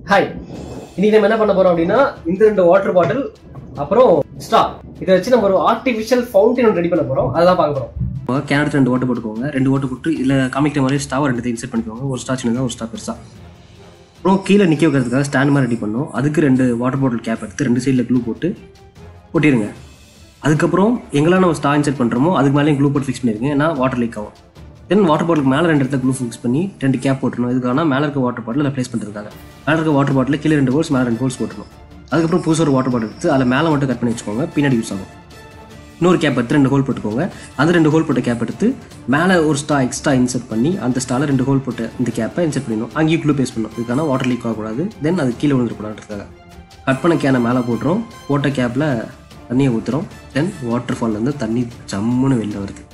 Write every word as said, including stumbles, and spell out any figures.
Hi, இன்னைக்கு நம்ம என்ன பண்ண போறோம் அப்படின்னா இந்த ரெண்டு வாட்டர் பாட்டில் அப்புறம் ஸ்ட்ரா இதை வச்சு நம்ம ஒரு ஆர்டிஃபிஷியல் ஃபவுண்டைன் ஒன்று ரெடி பண்ண போறோம். அதான் பார்க்க போறோம். கேன் எடுத்து ரெண்டு வாட்டர் போட்டுக்கோங்க. ரெண்டு வாட்டர் போட்டு இதில் காமிக்கிற மாதிரி ஸ்டாவை ரெண்டு இன்செர்ட் பண்ணிக்கோங்க. ஒரு ஸ்டா சின்னதாக ஒரு ஸ்டா பெருசா. அப்புறம் கீழே நிற்க வைக்கிறதுக்காக ஸ்டாண்ட் மாதிரி ரெடி பண்ணோம். அதுக்கு ரெண்டு வாட்டர் பாட்டில் கேப் எடுத்து ரெண்டு சைடில் க்ளூ போட்டு ஒட்டிடுங்க. அதுக்கப்புறம் எங்கெல்லாம் நம்ம ஸ்டா இன்செர்ட் பண்ணுறோமோ அதுக்கு மேலே க்ளூ போட்டு ஃபிக்ஸ் பண்ணிடுங்க. ஏன்னா வாட்டர் லீக் ஆகும். தென் வாட்டர் பாட்டிலுக்கு மேலே ரெண்டு இடத்துல க்ளூ ஃபிக்ஸ் பண்ணி ரெண்டு கேப் போட்டுருணும். இதுக்கான மேலே இருக்க வாட்டர் பாட்டில் ப்ளேஸ் பண்ணுறதுக்காக மேலே இருக்க வாட்டர் பாட்டில் கீழே ரெண்டு ஹோல்ஸ் மேலே ரெண்டு ஹோல்ஸ் போட்டுருணும். அதுக்கப்புறம் புதுசாக ஒரு வாட்டர் பாட்டில் எடுத்து அதில் மேலே மட்டும் கட் பண்ணி வச்சுக்கோங்க. பின்னாடி யூஸ் ஆகும். இன்னொரு கேப் எடுத்து ரெண்டு ஹோல் போட்டுக்கோங்க. அந்த ரெண்டு ஹோல் போட்ட கேப் எடுத்து மேலே ஒரு ஸ்டா எக்ஸ்ட்ரா இன்செர்ட் பண்ணி அந்த ஸ்டாவில் ரெண்டு ஹோல் போட்டு இந்த கேப்பை இன்செர்ட் பண்ணிடணும். அங்கேயும் க்ளூ பேஸ் பண்ணணும். இதுக்கான வாட்டர் லீக் ஆகக்கூடாது. தென் அது கீழே விழுந்துருக்கூடாதுக்காக கட் பண்ண கேனை மேலே போட்டுரும். போட்ட கேப்பில் தண்ணியை ஊற்றுறோம். தென் வாட்டர் ஃபால்லேருந்து தண்ணி ஜம்முன்னு வெளில வருது.